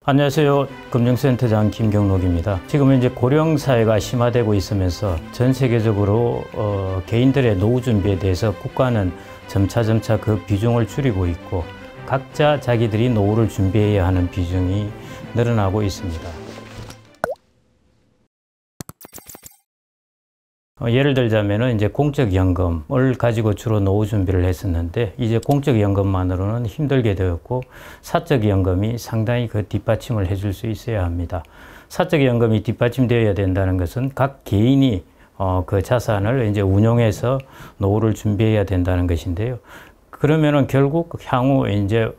안녕하세요. 금융센터장 김경록입니다. 지금 이제 고령 사회가 심화되고 있으면서 전 세계적으로 개인들의 노후 준비에 대해서 국가는 점차 그 비중을 줄이고 있고 각자 자기들이 노후를 준비해야 하는 비중이 늘어나고 있습니다. 예를 들자면은 이제 공적연금을 가지고 주로 노후 준비를 했었는데 이제 공적연금만으로는 힘들게 되었고 사적연금이 상당히 그 뒷받침을 해줄 수 있어야 합니다. 사적연금이 뒷받침되어야 된다는 것은 각 개인이 그 자산을 이제 운용해서 노후를 준비해야 된다는 것인데요. 그러면은 결국 향후 이제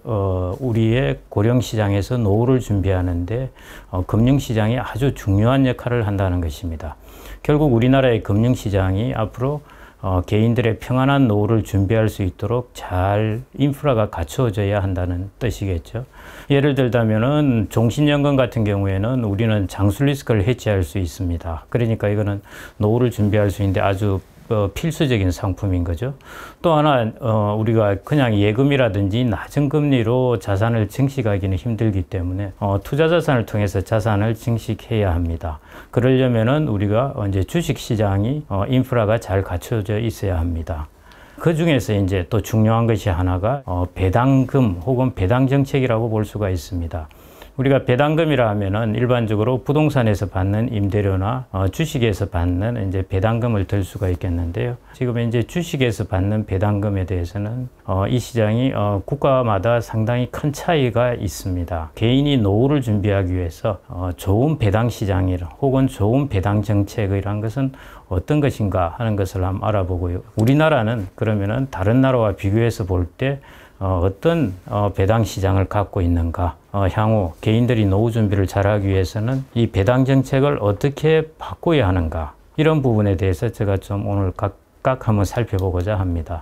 우리의 고령 시장에서 노후를 준비하는데 금융 시장이 아주 중요한 역할을 한다는 것입니다. 결국 우리나라의 금융 시장이 앞으로 개인들의 평안한 노후를 준비할 수 있도록 잘 인프라가 갖추어져야 한다는 뜻이겠죠. 예를 들자면은 종신연금 같은 경우에는 우리는 장수 리스크를 해지할 수 있습니다. 그러니까 이거는 노후를 준비할 수 있는데 아주 필수적인 상품인 거죠. 또 하나 우리가 그냥 예금이라든지 낮은 금리로 자산을 증식하기는 힘들기 때문에 투자자산을 통해서 자산을 증식해야 합니다. 그러려면은 우리가 이제 주식시장이 인프라가 잘 갖춰져 있어야 합니다. 그 중에서 이제 또 중요한 것이 하나가 배당금 혹은 배당정책이라고 볼 수가 있습니다. 우리가 배당금이라 하면은 일반적으로 부동산에서 받는 임대료나 주식에서 받는 이제 배당금을 들 수가 있겠는데요. 지금 이제 주식에서 받는 배당금에 대해서는 이 시장이 국가마다 상당히 큰 차이가 있습니다. 개인이 노후를 준비하기 위해서 좋은 배당 시장이라 혹은 좋은 배당 정책이란 것은 어떤 것인가 하는 것을 한번 알아보고요. 우리나라는 그러면은 다른 나라와 비교해서 볼 때 어떤 배당 시장을 갖고 있는가, 향후 개인들이 노후 준비를 잘하기 위해서는 이 배당 정책을 어떻게 바꿔야 하는가, 이런 부분에 대해서 제가 좀 오늘 각각 한번 살펴보고자 합니다.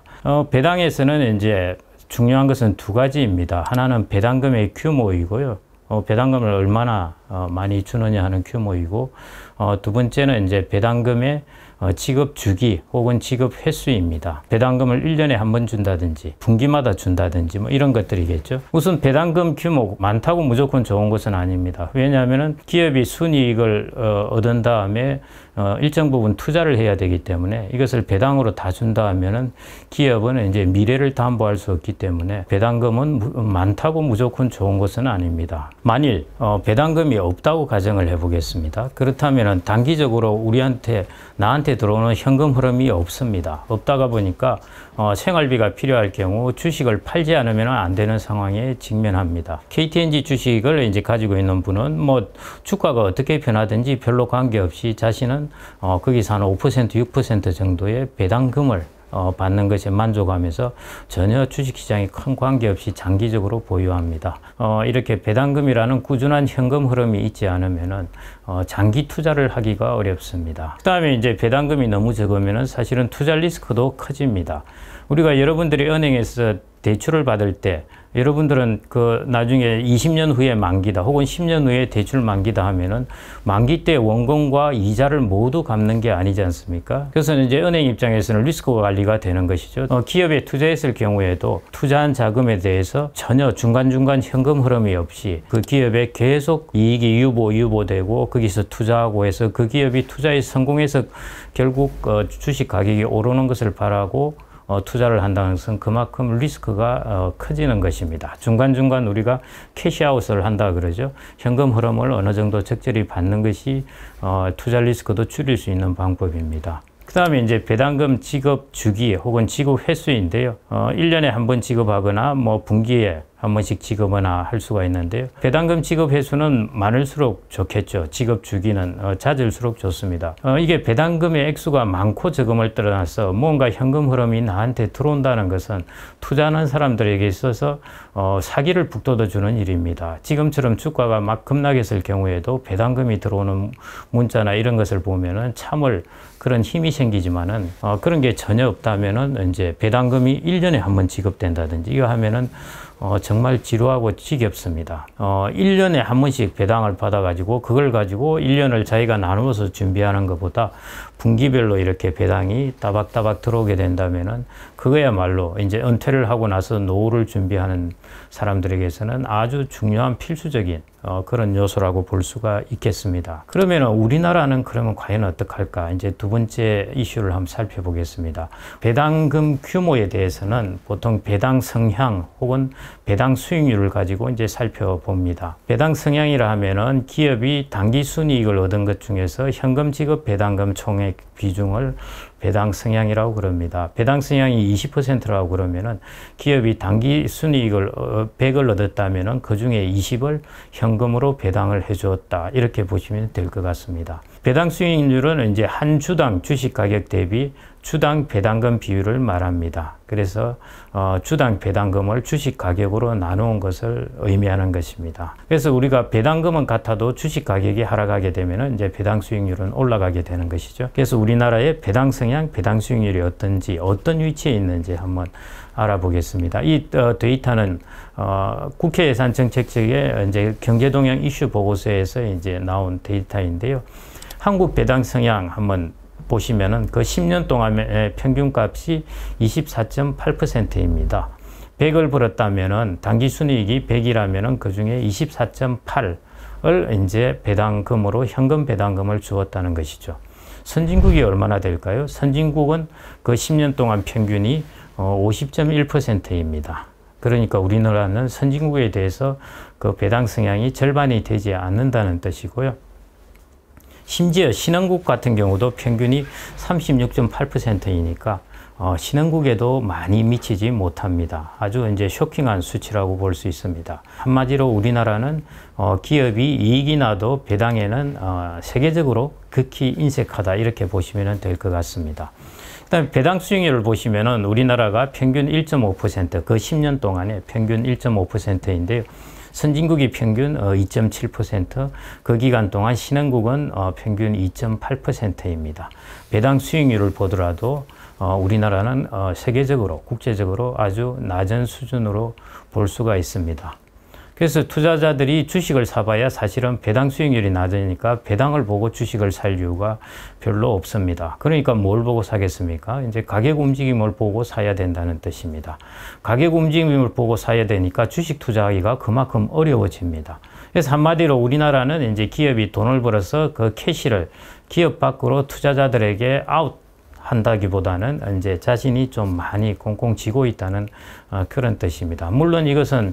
배당에서는 이제 중요한 것은 두 가지입니다. 하나는 배당금의 규모이고요. 배당금을 얼마나 많이 주느냐 하는 규모이고, 두 번째는 이제 배당금의 지급 주기 혹은 지급 횟수입니다. 배당금을 1년에 한 번 준다든지 분기마다 준다든지 뭐 이런 것들이겠죠. 우선 배당금 규모 많다고 무조건 좋은 것은 아닙니다. 왜냐하면 기업이 순이익을 얻은 다음에 일정 부분 투자를 해야 되기 때문에 이것을 배당으로 다 준다 하면은 기업은 이제 미래를 담보할 수 없기 때문에 배당금은 많다고 무조건 좋은 것은 아닙니다. 만일 배당금이 없다고 가정을 해보겠습니다. 그렇다면은 단기적으로 나한테 들어오는 현금 흐름이 없습니다. 없다가 보니까 생활비가 필요할 경우 주식을 팔지 않으면 안 되는 상황에 직면합니다. KTNG 주식을 이제 가지고 있는 분은 뭐 주가가 어떻게 변하든지 별로 관계없이 자신은 거기서 한 5%, 6% 정도의 배당금을 받는 것에 만족하면서 전혀 주식시장에 큰 관계없이 장기적으로 보유합니다. 이렇게 배당금이라는 꾸준한 현금 흐름이 있지 않으면은 장기 투자를 하기가 어렵습니다. 그 다음에 이제 배당금이 너무 적으면은 사실은 투자 리스크도 커집니다. 우리가 여러분들이 은행에서 대출을 받을 때 여러분들은 그 나중에 20년 후에 만기다 혹은 10년 후에 대출 만기다 하면은 만기 때 원금과 이자를 모두 갚는 게 아니지 않습니까? 그래서 이제 은행 입장에서는 리스크 관리가 되는 것이죠. 기업에 투자했을 경우에도 투자한 자금에 대해서 전혀 중간중간 현금 흐름이 없이 그 기업에 계속 이익이 유보되고 거기서 투자하고 해서 그 기업이 투자에 성공해서 결국 주식 가격이 오르는 것을 바라고 투자를 한다는 것은 그만큼 리스크가 커지는 것입니다. 중간중간 우리가 캐시아웃을 한다 그러죠. 현금 흐름을 어느 정도 적절히 받는 것이 투자 리스크도 줄일 수 있는 방법입니다. 그 다음에 이제 배당금 지급 주기 혹은 지급 횟수인데요. 1년에 한 번 지급하거나 뭐 분기에 한 번씩 지급하거나 할 수가 있는데요. 배당금 지급 횟수는 많을수록 좋겠죠. 지급 주기는 잦을수록 좋습니다. 이게 배당금의 액수가 많고 적음을 떠나서 뭔가 현금 흐름이 나한테 들어온다는 것은 투자하는 사람들에게 있어서 사기를 북돋아주는 일입니다. 지금처럼 주가가 막 급락했을 경우에도 배당금이 들어오는 문자나 이런 것을 보면은 참을 그런 힘이 생기지만은 그런 게 전혀 없다면은 이제 배당금이 1년에 한 번 지급된다든지 이거 하면은 정말 지루하고 지겹습니다. 1년에 한 번씩 배당을 받아가지고 그걸 가지고 1년을 자기가 나누어서 준비하는 것보다 분기별로 이렇게 배당이 따박따박 들어오게 된다면은 그거야말로 이제 은퇴를 하고 나서 노후를 준비하는 사람들에게서는 아주 중요한 필수적인 그런 요소라고 볼 수가 있겠습니다. 그러면 우리나라는 그러면 과연 어떡할까? 이제 두 번째 이슈를 한번 살펴보겠습니다. 배당금 규모에 대해서는 보통 배당 성향 혹은 배당 수익률을 가지고 이제 살펴봅니다. 배당 성향이라 하면은 기업이 당기 순이익을 얻은 것 중에서 현금 지급 배당금 총액 비중을 배당 성향이라고 그럽니다. 배당 성향이 20%라고 그러면은 기업이 당기 순이익을 100을 얻었다면은 그 중에 20을 현금으로 배당을 해 주었다. 이렇게 보시면 될 것 같습니다. 배당 수익률은 이제 한 주당 주식 가격 대비 주당 배당금 비율을 말합니다. 그래서 주당 배당금을 주식 가격으로 나누는 것을 의미하는 것입니다. 그래서 우리가 배당금은 같아도 주식 가격이 하락하게 되면 이제 배당 수익률은 올라가게 되는 것이죠. 그래서 우리나라의 배당 성향, 배당 수익률이 어떤지, 어떤 위치에 있는지 한번 알아보겠습니다. 이 데이터는 국회 예산정책처의 이제 경제동향 이슈 보고서에서 이제 나온 데이터인데요. 한국 배당 성향 한번 보시면은 그 10년 동안의 평균값이 24.8%입니다. 100을 벌었다면은 당기 순이익이 100이라면은 그 중에 24.8을 이제 배당금으로 현금 배당금을 주었다는 것이죠. 선진국이 얼마나 될까요? 선진국은 그 10년 동안 평균이 50.1%입니다. 그러니까 우리나라는 선진국에 대해서 그 배당 성향이 절반이 되지 않는다는 뜻이고요. 심지어 신흥국 같은 경우도 평균이 36.8%이니까 신흥국에도 많이 미치지 못합니다. 아주 이제 쇼킹한 수치라고 볼 수 있습니다. 한마디로 우리나라는 기업이 이익이 나도 배당에는 세계적으로 극히 인색하다 이렇게 보시면 될 것 같습니다. 그다음에 배당 수익률을 보시면은 우리나라가 평균 1.5%, 그 10년 동안에 평균 1.5%인데요. 선진국이 평균 2.7%, 그 기간 동안 신흥국은 평균 2.8%입니다. 배당 수익률을 보더라도 우리나라는 세계적으로, 국제적으로 아주 낮은 수준으로 볼 수가 있습니다. 그래서 투자자들이 주식을 사봐야 사실은 배당 수익률이 낮으니까 배당을 보고 주식을 살 이유가 별로 없습니다. 그러니까 뭘 보고 사겠습니까? 이제 가격 움직임을 보고 사야 된다는 뜻입니다. 가격 움직임을 보고 사야 되니까 주식 투자하기가 그만큼 어려워집니다. 그래서 한마디로 우리나라는 이제 기업이 돈을 벌어서 그 캐시를 기업 밖으로 투자자들에게 아웃 한다기보다는 이제 자신이 좀 많이 꽁꽁 쥐고 있다는 그런 뜻입니다. 물론 이것은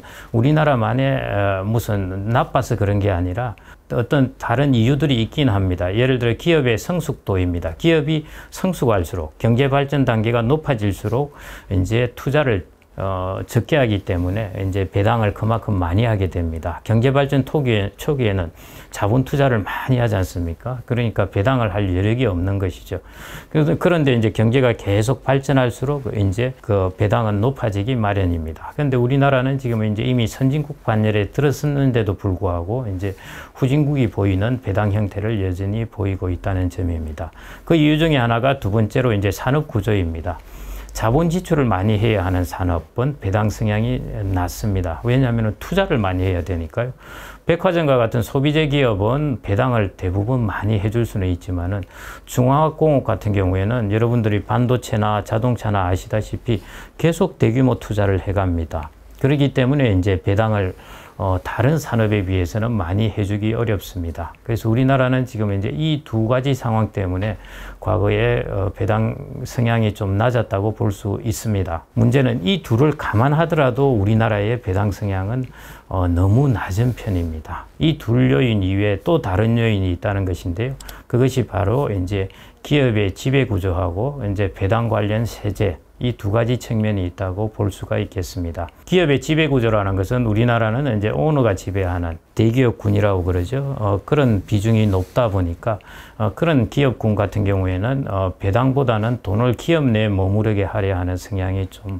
우리나라만의 무슨 나빠서 그런 게 아니라 어떤 다른 이유들이 있긴 합니다. 예를 들어 기업의 성숙도입니다. 기업이 성숙할수록 경제 발전 단계가 높아질수록 이제 투자를 적게 하기 때문에 이제 배당을 그만큼 많이 하게 됩니다. 경제발전 초기에는 자본 투자를 많이 하지 않습니까? 그러니까 배당을 할 여력이 없는 것이죠. 그런데 이제 경제가 계속 발전할수록 이제 그 배당은 높아지기 마련입니다. 그런데 우리나라는 지금 이제 이미 선진국 반열에 들어섰는데도 불구하고 이제 후진국이 보이는 배당 형태를 여전히 보이고 있다는 점입니다. 그 이유 중에 하나가 두 번째로 이제 산업 구조입니다. 자본 지출을 많이 해야 하는 산업은 배당 성향이 낮습니다. 왜냐하면 투자를 많이 해야 되니까요. 백화점과 같은 소비재 기업은 배당을 대부분 많이 해줄 수는 있지만은 중화학공업 같은 경우에는 여러분들이 반도체나 자동차나 아시다시피 계속 대규모 투자를 해갑니다. 그렇기 때문에 이제 배당을 다른 산업에 비해서는 많이 해주기 어렵습니다. 그래서 우리나라는 지금 이제 이 두 가지 상황 때문에 과거에 배당 성향이 좀 낮았다고 볼 수 있습니다. 문제는 이 둘을 감안하더라도 우리나라의 배당 성향은 너무 낮은 편입니다. 이 둘 요인 이외에 또 다른 요인이 있다는 것인데요. 그것이 바로 이제 기업의 지배 구조하고 이제 배당 관련 세제, 이 두 가지 측면이 있다고 볼 수가 있겠습니다. 기업의 지배 구조라는 것은 우리나라는 이제 오너가 지배하는 대기업군이라고 그러죠. 그런 비중이 높다 보니까 그런 기업군 같은 경우에는 배당보다는 돈을 기업 내에 머무르게 하려 하는 성향이 좀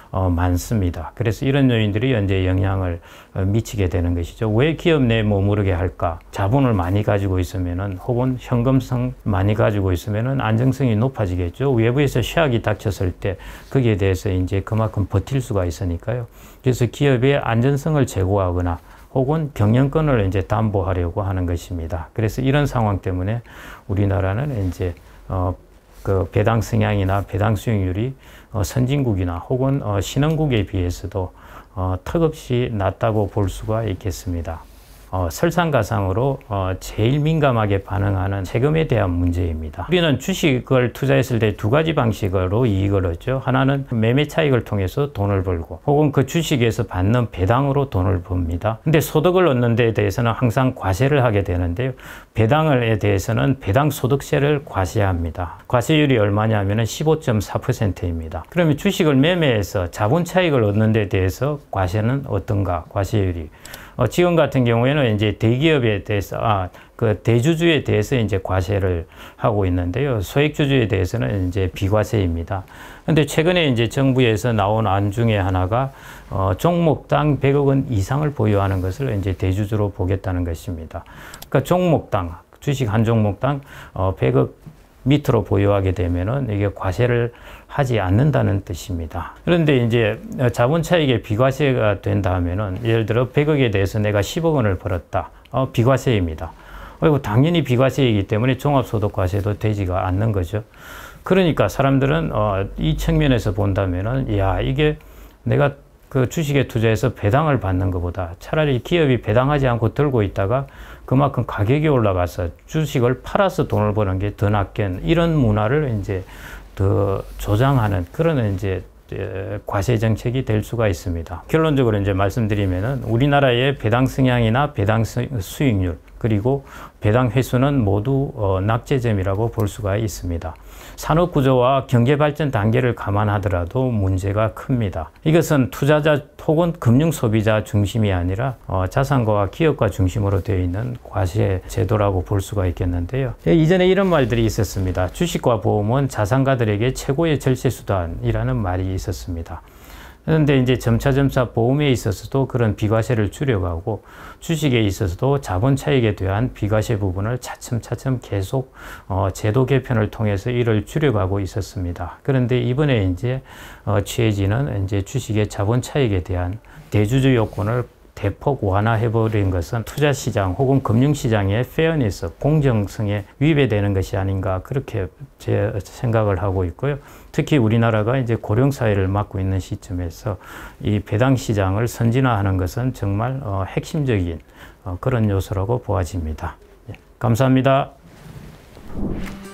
많습니다. 그래서 이런 요인들이 현재 영향을 미치게 되는 것이죠. 왜 기업 내에 머무르게 할까? 자본을 많이 가지고 있으면은 혹은 현금성 많이 가지고 있으면은 안정성이 높아지겠죠. 외부에서 쇠약이 닥쳤을 때 거기에 대해서 이제 그만큼 버틸 수가 있으니까요. 그래서 기업의 안전성을 제고하거나 혹은 경영권을 이제 담보하려고 하는 것입니다. 그래서 이런 상황 때문에 우리나라는 이제 그 배당 성향이나 배당 수익률이 선진국이나 혹은 신흥국에 비해서도 턱없이 낮다고 볼 수가 있겠습니다. 설상가상으로 제일 민감하게 반응하는 세금에 대한 문제입니다. 우리는 주식을 투자했을 때 두 가지 방식으로 이익을 얻죠. 하나는 매매 차익을 통해서 돈을 벌고, 혹은 그 주식에서 받는 배당으로 돈을 법니다. 근데 소득을 얻는 데 대해서는 항상 과세를 하게 되는데요. 배당에 대해서는 배당 소득세를 과세합니다. 과세율이 얼마냐면은 15.4%입니다. 그러면 주식을 매매해서 자본 차익을 얻는 데 대해서 과세는 어떤가? 과세율이. 지금 같은 경우에는 이제 대기업에 대해서, 그 대주주에 대해서 이제 과세를 하고 있는데요. 소액주주에 대해서는 이제 비과세입니다. 근데 최근에 이제 정부에서 나온 안 중에 하나가, 종목당 100억 원 이상을 보유하는 것을 이제 대주주로 보겠다는 것입니다. 그러니까 종목당, 주식 한 종목당 100억 밑으로 보유하게 되면은 이게 과세를 하지 않는다는 뜻입니다. 그런데 이제 자본 차익의 비과세가 된다 하면은, 예를 들어 100억에 대해서 내가 10억 원을 벌었다. 비과세입니다. 그리고 당연히 비과세이기 때문에 종합소득과세도 되지가 않는 거죠. 그러니까 사람들은 이 측면에서 본다면은, 야, 이게 내가 그 주식에 투자해서 배당을 받는 것보다 차라리 기업이 배당하지 않고 들고 있다가 그만큼 가격이 올라가서 주식을 팔아서 돈을 버는 게 더 낫겠는, 이런 문화를 이제 더 조장하는 그런 이제 과세 정책이 될 수가 있습니다. 결론적으로 이제 말씀드리면은, 우리나라의 배당 성향이나 배당 수익률, 그리고 배당 횟수는 모두 낙제점이라고 볼 수가 있습니다. 산업 구조와 경제 발전 단계를 감안하더라도 문제가 큽니다. 이것은 투자자 혹은 금융 소비자 중심이 아니라 자산가와 기업가 중심으로 되어 있는 과세 제도라고 볼 수가 있겠는데요. 이전에 이런 말들이 있었습니다. 주식과 보험은 자산가들에게 최고의 절세 수단이라는 말이 있었습니다. 그런데 이제 점차 보험에 있어서도 그런 비과세를 줄여가고, 주식에 있어서도 자본 차익에 대한 비과세 부분을 차츰 계속 제도 개편을 통해서 이를 줄여가고 있었습니다. 그런데 이번에 이제 취해지는 이제 주식의 자본 차익에 대한 대주주 요건을 대폭 완화해버린 것은 투자시장 혹은 금융시장의 페어니스, 공정성에 위배되는 것이 아닌가, 그렇게 제 생각을 하고 있고요. 특히 우리나라가 이제 고령사회를 맞고 있는 시점에서 이 배당시장을 선진화하는 것은 정말 핵심적인 그런 요소라고 보아집니다. 감사합니다.